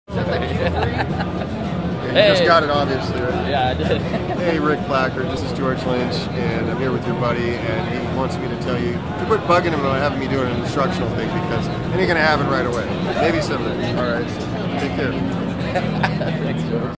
You just got it, obviously, right? Yeah, I did. Hey, Rick Plackard, this is George Lynch, and I'm here with your buddy, and he wants me to tell you to quit bugging him about having me do an instructional thing because it ain't gonna happen right away. Maybe someday. All right, take care. Thanks, George.